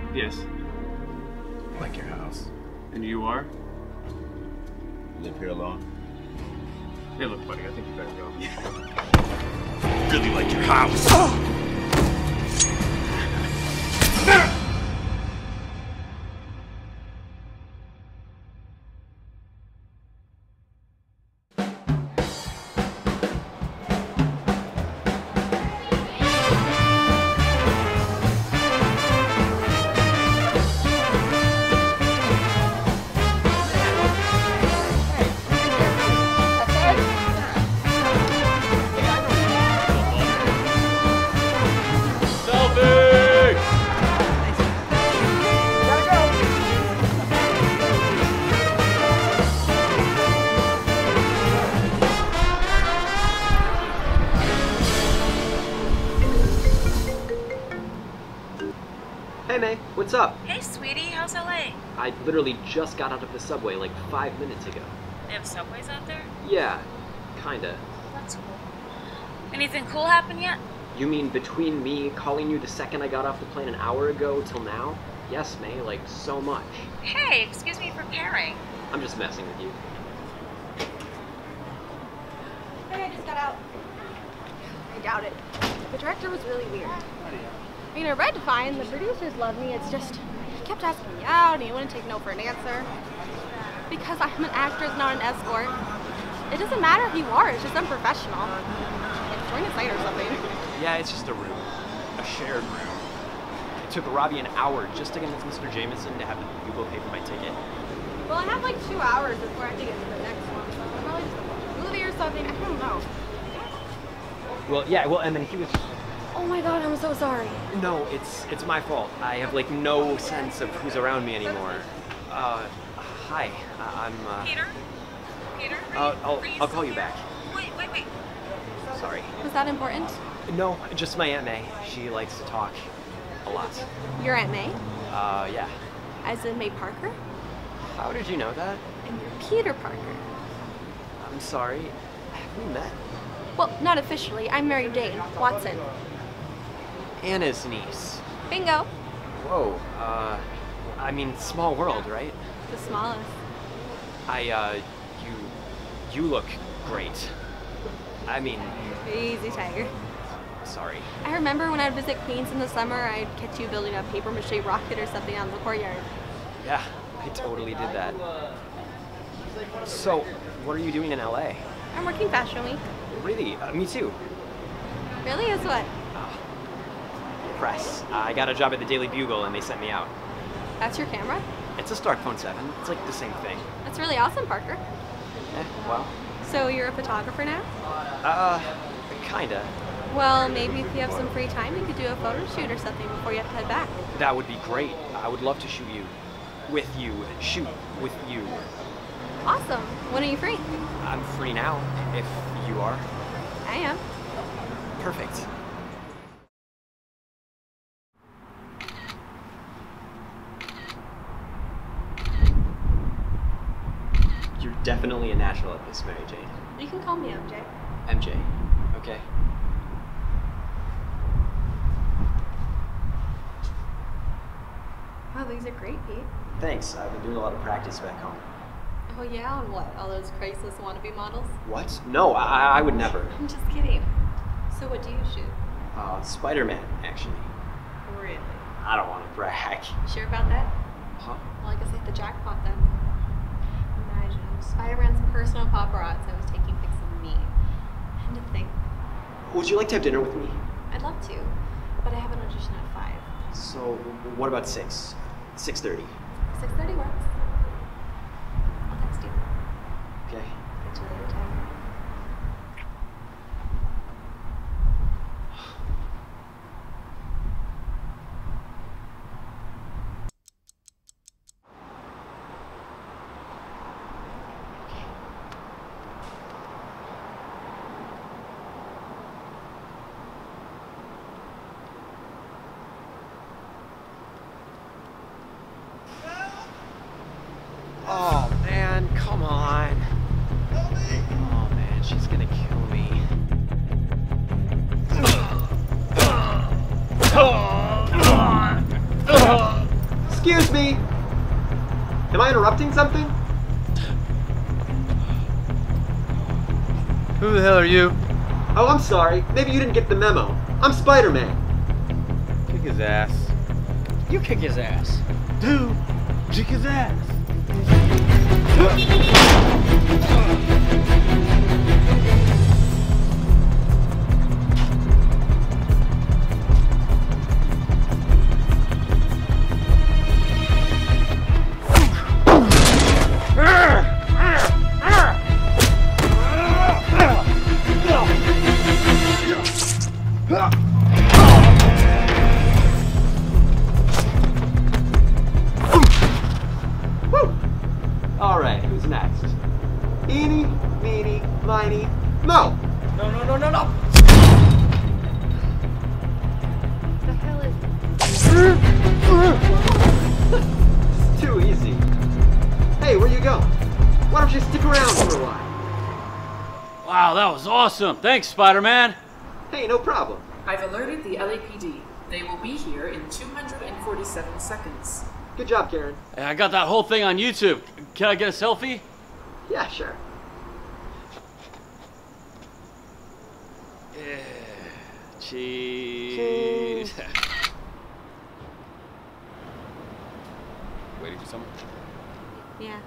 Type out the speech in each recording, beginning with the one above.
Yes. I like your house. And you are? Live here alone? Hey, look, buddy, I think you better go. Really like your house. Hey May, what's up? Hey sweetie, how's LA? I literally just got out of the subway like 5 minutes ago. They have subways out there? Yeah, kinda. That's cool. Anything cool happen yet? You mean between me calling you the second I got off the plane an hour ago till now? Yes, May, like so much. Hey, excuse me for caring. I'm just messing with you. Hey, I just got out. I doubt it. The director was really weird. I mean, I read fine, the producers love me, it's just, he kept asking me out and he wouldn't take no for an answer. Because I'm an actress, not an escort. It doesn't matter who you are, it's just unprofessional. Like, join a site or something. Yeah, it's just a room. A shared room. It took Robbie an hour just to convince Mr. Jameson to have the Bugle pay for my ticket. Well, I have like 2 hours before I have to get to the next one, so I'll probably just watch a movie or something, I don't know. Well, and then he was... Oh my god, I'm so sorry. No, it's my fault. I have like no sense of who's around me anymore. Hi, I'm Peter? Peter? I'll call you back. Wait. Sorry. Was that important? No, just my Aunt May. She likes to talk a lot. Your Aunt May? Yeah. As in May Parker? How did you know that? And you're Peter Parker. I'm sorry. Have we met? Well, not officially. I'm Mary Jane Watson. Anna's niece. Bingo. Whoa, I mean, small world, right? The smallest. You look great. I mean... Easy, Tiger. Sorry. I remember when I'd visit Queens in the summer, I'd catch you building a paper mache rocket or something out in the courtyard. Yeah, I totally did that. So, what are you doing in LA? I'm working Fashion Week. Really? Me too. Really? As what? Press. I got a job at the Daily Bugle and they sent me out. That's your camera? It's a Starkphone 7. It's like the same thing. That's really awesome, Parker. Well. So you're a photographer now? Kinda. Well, maybe if you have some free time, you could do a photo shoot or something before you have to head back. That would be great. I would love to shoot you. With you. Shoot with you. Awesome. When are you free? I'm free now, if you are. I am. Perfect. You're definitely a natural at this, Mary Jane. You can call me MJ. MJ. Okay. Wow, these are great, Pete. Thanks. I've been doing a lot of practice back home. Oh yeah, on what? All those Craigslist wannabe models? What? No, I would never. I'm just kidding. So what do you shoot? Spider-Man, actually. Really? I don't want to brag. Sure about that? Huh? Well, I guess I hit the jackpot then. Imagine, Spider-Man's personal paparazzi was taking pics of me. And to think. Would you like to have dinner with me? I'd love to, but I have an audition at 5. So, what about 6? 6:30. 6:30 works. I'll text you. Okay. Catch you later, Tiger. Oh man, come on. Oh man, she's gonna kill me. Excuse me! Am I interrupting something? Who the hell are you? Oh, I'm sorry. Maybe you didn't get the memo. I'm Spider-Man. Kick his ass. You kick his ass. Dude, kick his ass. Alright, who's next? Eeny, meeny, miny, mo! No, no, no, no, no! The hell is It's too easy. Hey, where you going? Why don't you stick around for a while? Wow, that was awesome. Thanks, Spider-Man. Hey, no problem. I've alerted the LAPD. They will be here in 247 seconds. Good job, Karen. Hey, I got that whole thing on YouTube. Can I get a selfie? Yeah, sure. Yeah. Cheese. Waiting for someone? Yeah,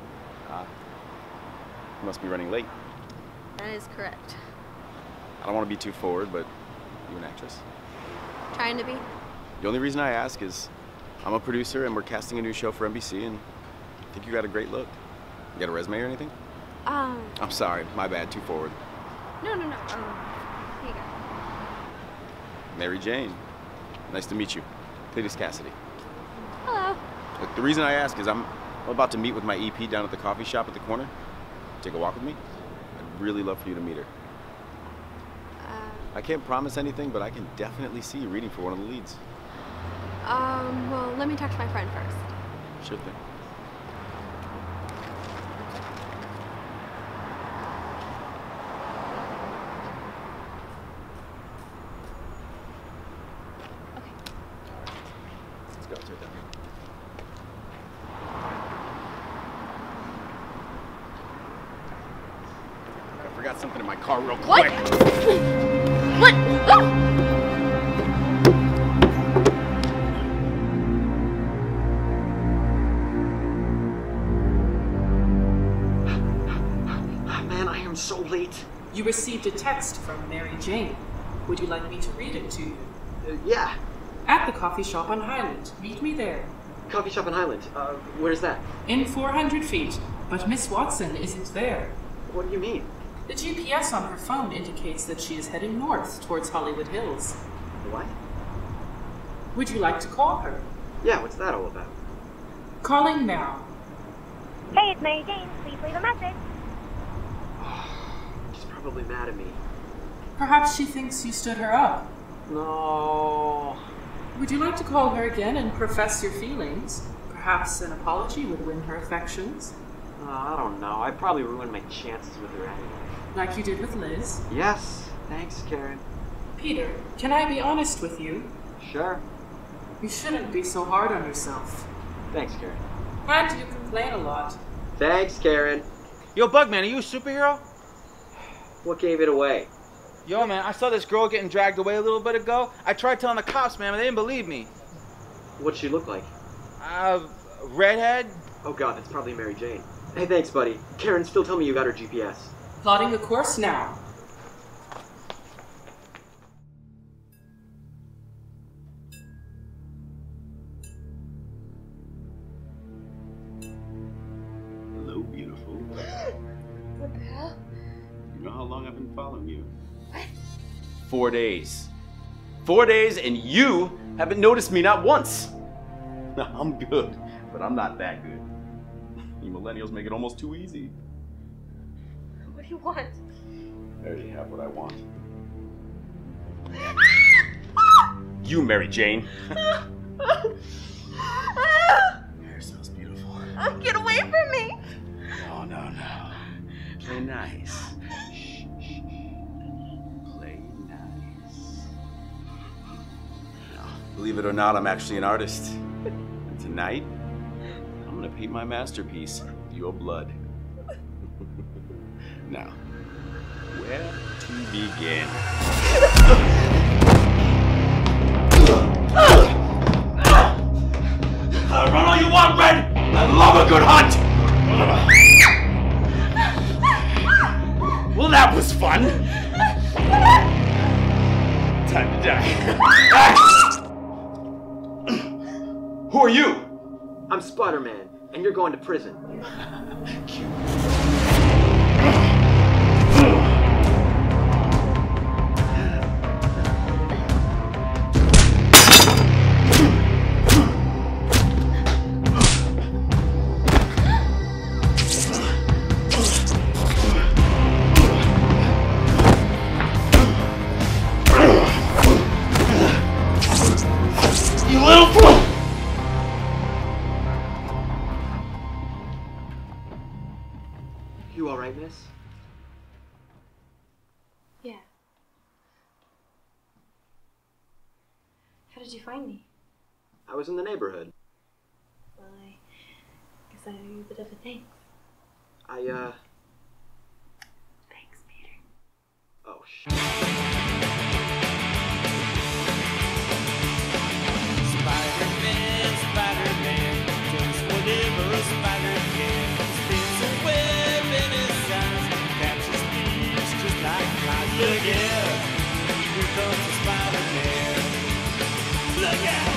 You must be running late. that is correct. I don't want to be too forward, but you an actress? Trying to be? The only reason I ask is I'm a producer and we're casting a new show for NBC and I think you got a great look. You got a resume or anything? I'm sorry, my bad, too forward. No. Here you go. Mary Jane. Nice to meet you. Cletus Cassidy. Hello. Look, the reason I ask is I'm about to meet with my EP down at the coffee shop at the corner. Take a walk with me? I'd really love for you to meet her. I can't promise anything, but I can definitely see you reading for one of the leads. Well, let me talk to my friend first. Sure thing. Let's go. It's right down here. I forgot something in my car real quick. What? What? Oh! Man, I am so late. You received a text from Mary Jane. Would you like me to read it to you? Yeah. At the coffee shop on Highland. Meet me there. Coffee shop in Highland. Where's that? In 400 feet. But Miss Watson isn't there. What do you mean? The GPS on her phone indicates that she is heading north towards Hollywood Hills. What? Would you like to call her? Yeah, what's that all about? Calling now. Hey, it's Mary Jane. Please leave a message. She's probably mad at me. Perhaps she thinks you stood her up. No. Would you like to call her again and profess your feelings? Perhaps an apology would win her affections. I don't know. I'd probably ruin my chances with her anyway. Like you did with Liz. Yes. Thanks, Karen. Peter, can I be honest with you? Sure. You shouldn't be so hard on yourself. Thanks, Karen. And you complain a lot. Thanks, Karen. Yo, Bugman, are you a superhero? What gave it away? Yo, man, I saw this girl getting dragged away a little bit ago. I tried telling the cops, man, but they didn't believe me. What'd she look like? Redhead? Oh god, that's probably Mary Jane. Hey, thanks, buddy. Karen, still tell me you got her GPS. Plotting the course now. Hello, beautiful. What the hell? You know how long I've been following you? What? 4 days. 4 days and you haven't noticed me not once. I'm good, but I'm not that good. You millennials make it almost too easy. What do you want? I already have what I want. You, Mary Jane. Hair smells beautiful. Oh, get away from me! No. Play nice. Play nice. Believe it or not, I'm actually an artist. Tonight, I'm gonna paint my masterpiece with your blood. Now, where to begin? Run all you want, Red! I love a good hunt! Well, that was fun! Time to die. Who are you? I'm Spider-Man, and you're going to prison. You little fool! You all right, miss? Yeah. How did you find me? I was in the neighborhood. Well, I guess I owe you a bit of a thanks. Thanks, Peter. Oh, shit. Spider-Man, Spider-Man, does whatever a spider can. Spins a web in his eyes, catches thieves just like flies. Look out, here comes the Spider-Man. Look out!